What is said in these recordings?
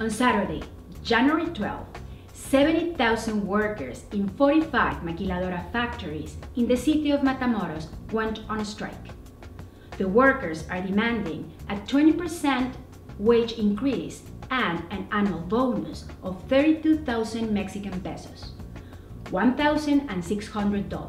On Saturday, January 12, 70,000 workers in 45 maquiladora factories in the city of Matamoros went on strike. The workers are demanding a 20% wage increase and an annual bonus of 32,000 Mexican pesos, $1,600.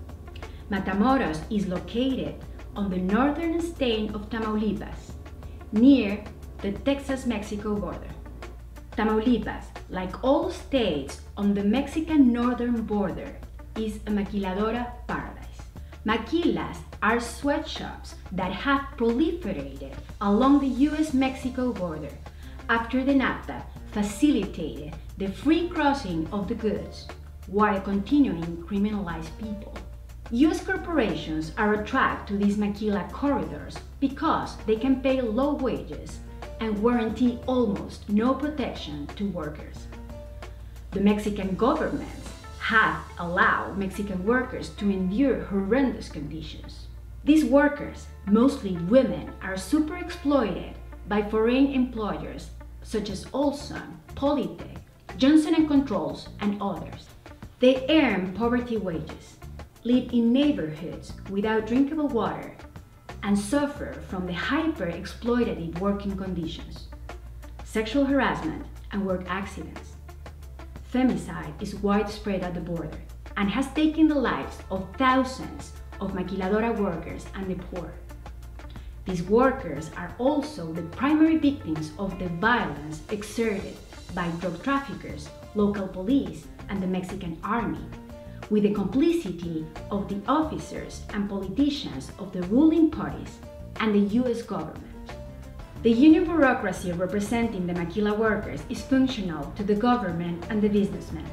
Matamoros is located on the northern state of Tamaulipas, near the Texas-Mexico border. Tamaulipas, like all states on the Mexican northern border, is a maquiladora paradise. Maquilas are sweatshops that have proliferated along the US-Mexico border after the NAFTA facilitated the free crossing of the goods while continuing to criminalize people. US corporations are attracted to these maquila corridors because they can pay low wages and guarantee almost no protection to workers. The Mexican governments have allowed Mexican workers to endure horrendous conditions. These workers, mostly women, are super exploited by foreign employers such as Olson, Polytech, Johnson & Controls, and others. They earn poverty wages, live in neighborhoods without drinkable water, and suffer from the hyper-exploitative working conditions, sexual harassment, and work accidents. Femicide is widespread at the border and has taken the lives of thousands of maquiladora workers and the poor. These workers are also the primary victims of the violence exerted by drug traffickers, local police, and the Mexican army, with the complicity of the officers and politicians of the ruling parties and the US government. The union bureaucracy representing the maquila workers is functional to the government and the businessmen.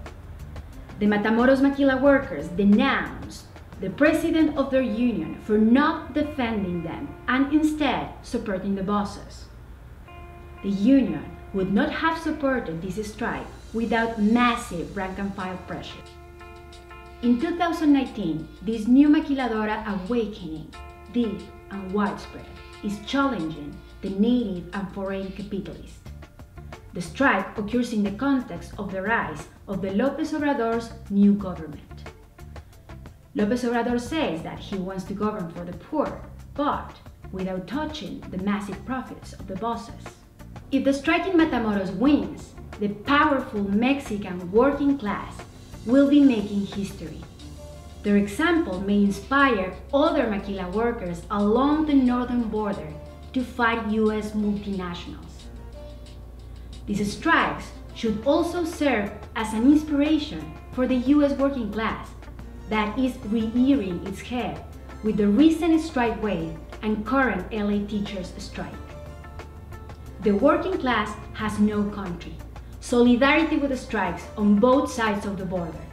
The Matamoros maquila workers denounced the president of their union for not defending them and instead supporting the bosses. The union would not have supported this strike without massive rank-and-file pressure. In 2019, this new maquiladora awakening, deep and widespread, is challenging the native and foreign capitalists. The strike occurs in the context of the rise of the López Obrador's new government. López Obrador says that he wants to govern for the poor, but without touching the massive profits of the bosses. If the strike in Matamoros wins, the powerful Mexican working class will be making history. Their example may inspire other maquila workers along the northern border to fight US multinationals. These strikes should also serve as an inspiration for the US working class that is rearing its head with the recent strike wave and current LA teachers strike. The working class has no country. Solidarity with the strikes on both sides of the border